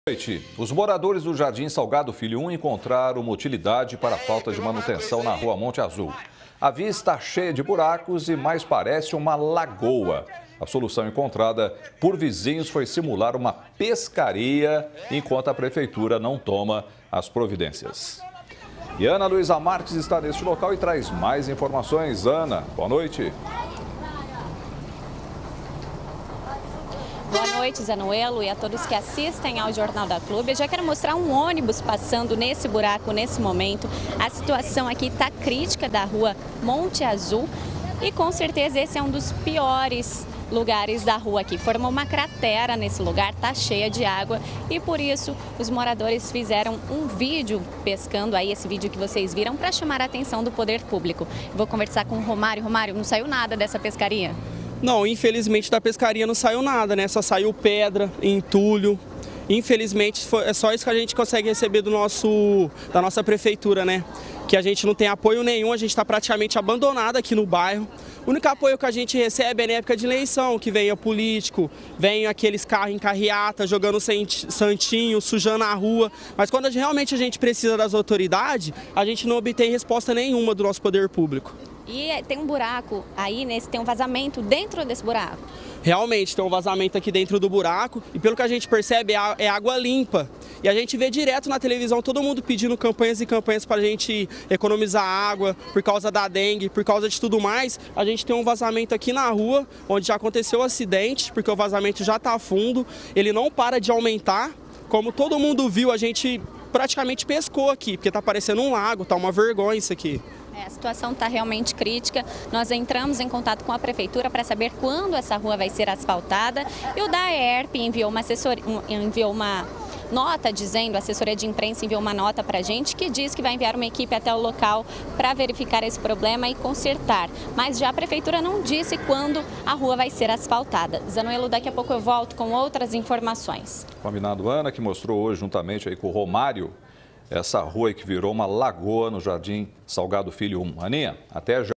Noite. Os moradores do Jardim Salgado Filho 1 encontraram uma utilidade para a falta de manutenção na rua Monte Azul. A via está cheia de buracos e mais parece uma lagoa. A solução encontrada por vizinhos foi simular uma pescaria, enquanto a prefeitura não toma as providências. E Ana Luísa Marques está neste local e traz mais informações. Ana, boa noite. Boa noite, Zanuelo, e a todos que assistem ao Jornal da Clube. Eu já quero mostrar um ônibus passando nesse buraco nesse momento. A situação aqui está crítica da rua Monte Azul e com certeza esse é um dos piores lugares da rua aqui. Formou uma cratera nesse lugar, está cheia de água e por isso os moradores fizeram um vídeo pescando aí, esse vídeo que vocês viram, para chamar a atenção do poder público. Vou conversar com o Romário. Romário, não saiu nada dessa pescaria? Não, infelizmente da pescaria não saiu nada, né? Só saiu pedra, entulho. Infelizmente é só isso que a gente consegue receber da nossa prefeitura, né? Que a gente não tem apoio nenhum, a gente está praticamente abandonado aqui no bairro. O único apoio que a gente recebe é na época de eleição, que vem o político, vem aqueles carros em carreata, jogando santinho, sujando a rua. Mas quando realmente a gente precisa das autoridades, a gente não obtém resposta nenhuma do nosso poder público. E tem um buraco aí, tem um vazamento dentro desse buraco? Realmente tem um vazamento aqui dentro do buraco e pelo que a gente percebe é água limpa. E a gente vê direto na televisão todo mundo pedindo campanhas e campanhas para a gente economizar água por causa da dengue, por causa de tudo mais. A gente tem um vazamento aqui na rua, onde já aconteceu um acidente, porque o vazamento já está fundo, ele não para de aumentar. Como todo mundo viu, a gente praticamente pescou aqui, porque está parecendo um lago, tá uma vergonha isso aqui. A situação está realmente crítica. Nós entramos em contato com a prefeitura para saber quando essa rua vai ser asfaltada. E o DAERP enviou uma nota dizendo, a assessoria de imprensa enviou uma nota para a gente que diz que vai enviar uma equipe até o local para verificar esse problema e consertar. Mas já a prefeitura não disse quando a rua vai ser asfaltada. Zanuelo, daqui a pouco eu volto com outras informações. Combinado, Ana, que mostrou hoje juntamente aí com o Romário essa rua que virou uma lagoa no Jardim Salgado Filho 1. Aninha, até já.